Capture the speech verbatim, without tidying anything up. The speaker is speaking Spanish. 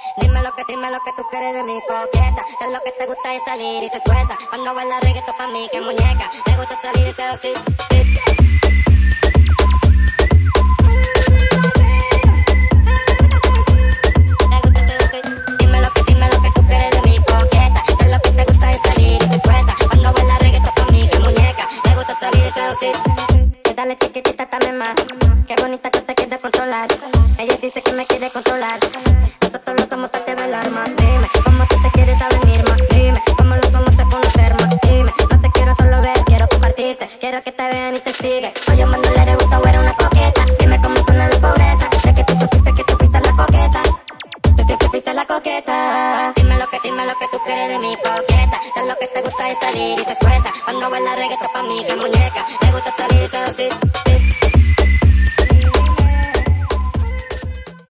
Dime lo que, dime lo que tú quieres de mi coqueta. Sé lo que te gusta es salir y se suelta. Cuando baila reggaetón pa' mí, que muñeca. Me gusta salir y seducir. Dale chiquitita, dame más. Qué bonita que te quiere controlar. Ella dice que me quiere controlar. Nosotros los vamos a develar más. Dime, cómo tú te quieres a venir más. Dime, cómo los vamos a conocer más. Dime, no te quiero solo ver, quiero compartirte. Quiero que te vean y te sigan. Soy yo mandole le gusta o era una coqueta. Dime cómo suena la pobreza. Sé que tú supiste que tú fuiste la coqueta. Tú siempre fuiste la coqueta. Dime lo que, dime lo que tú quieres de mi coqueta. Sé lo que te gusta es salir y se suelta. Cuando baila reggaetón pa' mí, que muñeca. Me gusta salir y seducir.